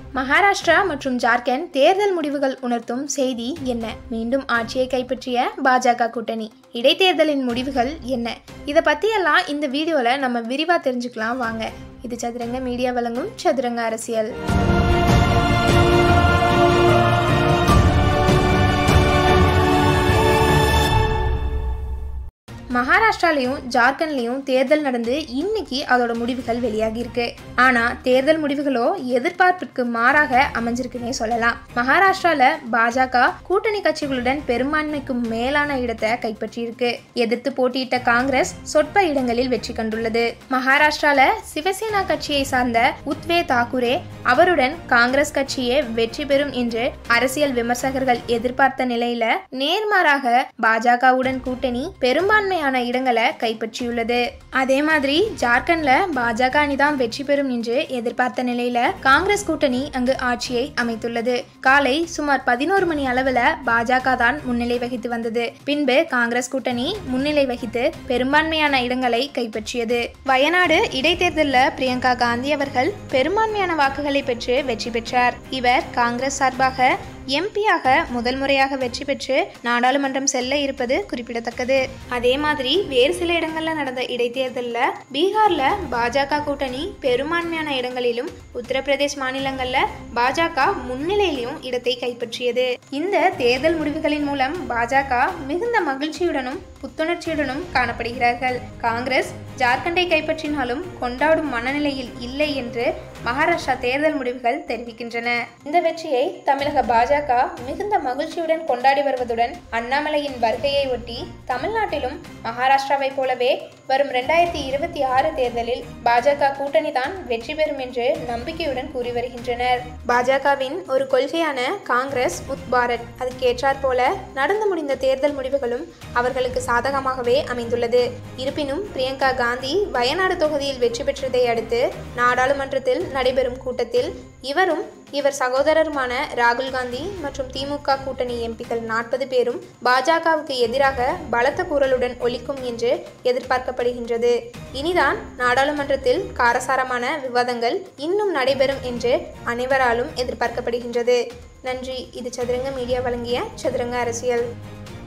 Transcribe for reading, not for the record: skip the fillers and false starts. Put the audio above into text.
மகாராஷ்டிரா மற்றும் ஜார்க்கண்ட் தேர்தல் முடிவுகள் உணர்த்தும் செய்தி என்ன? மீண்டும் ஆட்சியை கைப்பற்றிய பாஜக கூட்டணி. இடைத்தேர்தலின் முடிவுகள் என்ன? இதை பற்றியெல்லாம் இந்த வீடியோவில் நம்ம விரிவாக தெரிஞ்சுக்கலாம் வாங்க. இது சதுரங்க மீடியா வழங்கும் சதுரங்க அரசியல். மகாராஷ்டிராலையும் ஜார்க்கண்ட்லையும் தேர்தல் நடந்து இன்னைக்கு அதோட முடிவுகள் வெளியாகி இருக்கு. ஆனா தேர்தல் முடிவுகளோ எதிர்பார்ப்பிற்கு மாறாக அமைஞ்சிருக்குன்னே சொல்லலாம். மகாராஷ்டிரால பாஜக கூட்டணி கட்சிகளுடன் பெரும்பான்மைக்கு மேலான இடத்தை கைப்பற்றி இருக்கு. எதிர்த்து போட்டியிட்ட காங்கிரஸ் சொற்ப இடங்களில் வெற்றி கண்டுள்ளது. மகாராஷ்டிரால சிவசேனா கட்சியை சார்ந்த உத்வே தாக்குரே அவருடன் காங்கிரஸ் கட்சியே வெற்றி பெறும் என்று அரசியல் விமர்சகர்கள் எதிர்பார்த்த நிலையில நேர்மாறாக பாஜகவுடன் கூட்டணி பெரும்பான்மை இடங்களை கைப்பற்றியுள்ளது. அதே மாதிரி ஜார்க்கண்ட்ல பாஜக அணிதான் வெற்றி பெறும் என்று எதிர்பார்த்த நிலையில காங்கிரஸ் கூட்டணி அங்கு ஆட்சியை அமைத்துள்ளது. காலை சுமார் 11 மணி அளவுல பாஜக தான் முன்னிலை வகித்து வந்தது. பின்பு காங்கிரஸ் கூட்டணி முன்னிலை வகித்து பெரும்பான்மையான இடங்களை கைப்பற்றியது. வயநாடு இடைத்தேர்தலில் பிரியங்கா காந்தி அவர்கள் பெரும்பான்மையான வாக்குகளை பெற்று வெற்றி பெற்றார். இவர் காங்கிரஸ் சார்பாக எம்பியாக முதல் முறையாக வெற்றி பெற்று நாடாளுமன்றம் செல்ல இருப்பது குறிப்பிடத்தக்கது. அதே மாதிரி வேறு சில இடங்கள்ல நடந்த இடைத்தேர்தலில் பீகார்ல பாஜக கூட்டணி பெரும்பான்மையான இடங்களிலும் உத்தரப்பிரதேஷ் மாநிலங்கள்ல பாஜக முன்னிலையிலும் இடத்தை கைப்பற்றியது. இந்த தேர்தல் முடிவுகளின் மூலம் பாஜக மிகுந்த மகிழ்ச்சியுடனும் புத்துணர்ச்சியுடனும் காணப்படுகிறார்கள். காங்கிரஸ் ஜார்க்கண்டை கைப்பற்றினாலும் கொண்டாடும் மனநிலையில் இல்லை என்று மகாராஷ்டிரா தேர்தல் முடிவுகள் தெரிவிக்கின்றன. இந்த வெற்றியை தமிழக பாஜக மிகுந்த மகிழ்ச்சியுடன் கொண்டாடி வருவதுடன் அண்ணாமலையின் வருகையை ஒட்டி தமிழ்நாட்டிலும் மகாராஷ்டிராவை போலவே வரும் 2026 தேர்தலில் பாஜக கூட்டணி தான் வெற்றி பெறும் என்று நம்பிக்கையுடன் கூறி வருகின்றனர். பாஜகவின் ஒரு கொள்கையான காங்கிரஸ் உத் பாரத், அதுக்கேற்றாற் போல நடந்து முடிந்த தேர்தல் முடிவுகளும் அவர்களுக்கு சாதகமாகவே அமைந்துள்ளது. இருப்பினும் பிரியங்கா காந்தி வயநாடு தொகுதியில் வெற்றி பெற்றதை அடுத்து நாடாளுமன்றத்தில் நடைபெறும் கூட்டத்தில் இவரும் இவர் சகோதரருமான ராகுல் காந்தி மற்றும் திமுக கூட்டணி எம்பிக்கள் 40 பேரும் பாஜகவுக்கு எதிராக பலத்த குரலுடன் ஒலிக்கும் என்று எதிர்பார்க்கப்படுகின்றது. இனிதான் நாடாளுமன்றத்தில் காரசாரமான விவாதங்கள் இன்னும் நடைபெறும் என்று அனைவராலும் எதிர்பார்க்கப்படுகின்றது. நன்றி. இது சதுரங்க மீடியா வழங்கிய சதுரங்க அரசியல்.